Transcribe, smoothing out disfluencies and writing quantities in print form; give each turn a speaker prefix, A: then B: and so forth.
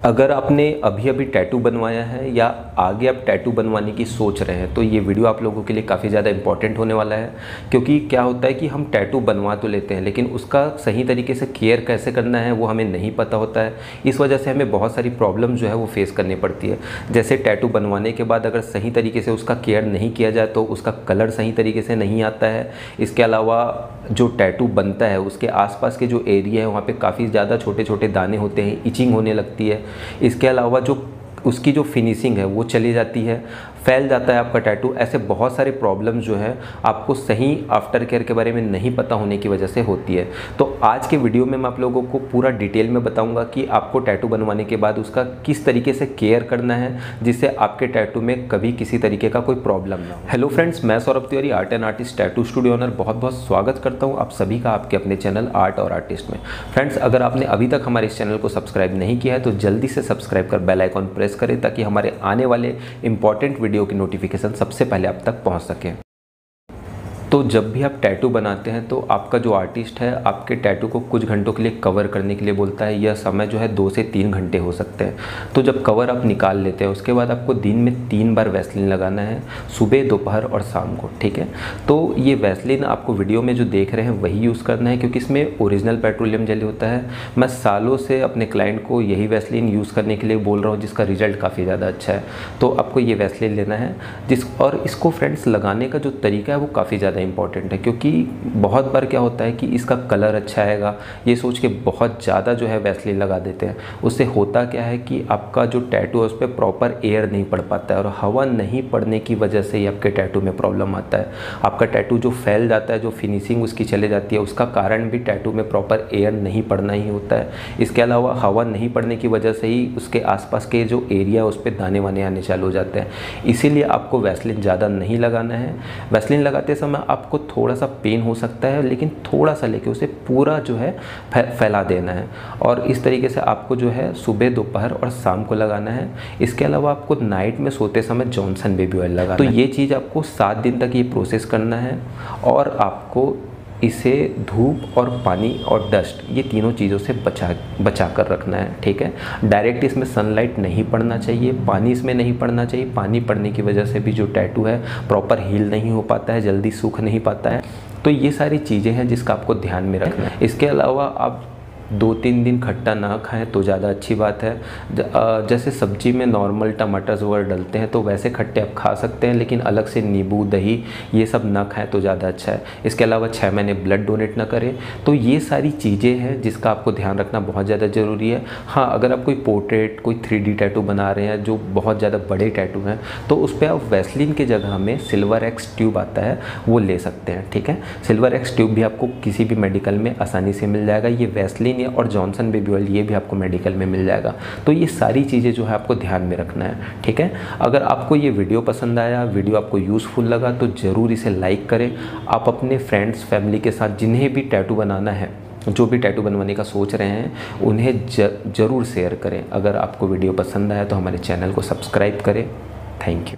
A: अगर आपने अभी अभी टैटू बनवाया है या आगे आप टैटू बनवाने की सोच रहे हैं तो ये वीडियो आप लोगों के लिए काफ़ी ज़्यादा इंपॉर्टेंट होने वाला है। क्योंकि क्या होता है कि हम टैटू बनवा तो लेते हैं लेकिन उसका सही तरीके से केयर कैसे करना है वो हमें नहीं पता होता है। इस वजह से हमें बहुत सारी प्रॉब्लम जो है वो फेस करनी पड़ती है। जैसे टैटू बनवाने के बाद अगर सही तरीके से उसका केयर नहीं किया जाए तो उसका कलर सही तरीके से नहीं आता है। इसके अलावा जो टैटू बनता है उसके आसपास के जो एरिया है वहाँ पे काफ़ी ज़्यादा छोटे छोटे दाने होते हैं, इचिंग होने लगती है। इसके अलावा जो उसकी जो फिनिशिंग है वो चली जाती है, फैल जाता है आपका टैटू। ऐसे बहुत सारे प्रॉब्लम्स जो हैं आपको सही आफ्टर केयर के बारे में नहीं पता होने की वजह से होती है। तो आज के वीडियो में मैं आप लोगों को पूरा डिटेल में बताऊंगा कि आपको टैटू बनवाने के बाद उसका किस तरीके से केयर करना है जिससे आपके टैटू में कभी किसी तरीके का कोई प्रॉब्लम ना हो। हेलो फ्रेंड्स, मैं Saurabh Tiwari, art and artist tattoo studio owner, बहुत बहुत स्वागत करता हूँ आप सभी का आपके अपने चैनल आर्ट और आर्टिस्ट में। फ्रेंड्स, अगर आपने अभी तक हमारे इस चैनल को सब्सक्राइब नहीं किया है तो जल्दी से सब्सक्राइब कर बेल आइकॉन प्रेस करें ताकि हमारे आने वाले इंपॉर्टेंट वीडियो की नोटिफिकेशन सबसे पहले आप तक पहुंच सके। तो जब भी आप टैटू बनाते हैं तो आपका जो आर्टिस्ट है आपके टैटू को कुछ घंटों के लिए कवर करने के लिए बोलता है। यह समय जो है 2 से 3 घंटे हो सकते हैं। तो जब कवर आप निकाल लेते हैं उसके बाद आपको दिन में 3 बार वैसलीन लगाना है, सुबह, दोपहर और शाम को, ठीक है। तो ये वैसलीन आपको वीडियो में जो देख रहे हैं वही यूज़ करना है क्योंकि इसमें ओरिजिनल पेट्रोलियम जेल होता है। मैं सालों से अपने क्लाइंट को यही वैसलीन यूज़ करने के लिए बोल रहा हूँ जिसका रिजल्ट काफ़ी ज़्यादा अच्छा है। तो आपको ये वैसलीन लेना है और इसको फ्रेंड्स लगाने का जो तरीका है वो काफ़ी ज़्यादा इंपॉर्टेंट है क्योंकि बहुत बार क्या होता है कि इसका कलर अच्छा आएगा ये सोच के बहुत ज़्यादा जो है वैसलीन लगा देते हैं। उससे होता क्या है कि आपका जो टैटू है उस पर प्रॉपर एयर नहीं पड़ पाता है और हवा नहीं पड़ने की वजह से ही आपके टैटू में प्रॉब्लम आता है। आपका टैटू जो फैल जाता है, जो फिनिशिंग उसकी चले जाती है, उसका कारण भी टैटू में प्रॉपर एयर नहीं पड़ना ही होता है। इसके अलावा हवा नहीं पड़ने की वजह से ही उसके आसपास के जो एरिया है उस पर दाने वाने आने चालू हो जाते हैं। इसीलिए आपको वैसलीन ज़्यादा नहीं लगाना है। वैसलीन लगाते समय आपको थोड़ा सा पेन हो सकता है लेकिन थोड़ा सा लेके उसे पूरा जो है फैला देना है। और इस तरीके से आपको जो है सुबह, दोपहर और शाम को लगाना है। इसके अलावा आपको नाइट में सोते समय जॉनसन बेबी ऑयल लगाना है। तो ये चीज़ आपको 7 दिन तक ये प्रोसेस करना है और आपको इसे धूप और पानी और डस्ट ये तीनों चीज़ों से बचा कर रखना है, ठीक है। डायरेक्ट इसमें सनलाइट नहीं पड़ना चाहिए, पानी इसमें नहीं पड़ना चाहिए। पानी पड़ने की वजह से भी जो टैटू है प्रॉपर हील नहीं हो पाता है, जल्दी सूख नहीं पाता है। तो ये सारी चीज़ें हैं जिसका आपको ध्यान में रखना है। इसके अलावा आप 2-3 दिन खट्टा ना खाएं तो ज़्यादा अच्छी बात है। जैसे सब्जी में नॉर्मल टमाटर वगैरह डलते हैं तो वैसे खट्टे आप खा सकते हैं लेकिन अलग से नींबू, दही ये सब ना खाएं तो ज़्यादा अच्छा है। इसके अलावा 6 महीने ब्लड डोनेट ना करें। तो ये सारी चीज़ें हैं जिसका आपको ध्यान रखना बहुत ज़्यादा ज़रूरी है। हाँ, अगर आप कोई पोर्ट्रेट, कोई 3D टैटू बना रहे हैं जो बहुत ज़्यादा बड़े टैटू हैं तो उस पर आप वैसलीन की जगह में सिल्वर एक्स ट्यूब आता है वो ले सकते हैं, ठीक है। सिल्वर एक्स ट्यूब भी आपको किसी भी मेडिकल में आसानी से मिल जाएगा। ये वैसलीन और जॉनसन बेबी ऑयल ये भी आपको मेडिकल में मिल जाएगा। तो ये सारी चीज़ें जो है आपको ध्यान में रखना है, ठीक है। अगर आपको ये वीडियो पसंद आया, वीडियो आपको यूज़फुल लगा तो ज़रूर इसे लाइक करें। आप अपने फ्रेंड्स, फैमिली के साथ जिन्हें भी टैटू बनाना है, जो भी टैटू बनवाने का सोच रहे हैं, उन्हें ज़रूर शेयर करें। अगर आपको वीडियो पसंद आया तो हमारे चैनल को सब्सक्राइब करें। Thank you.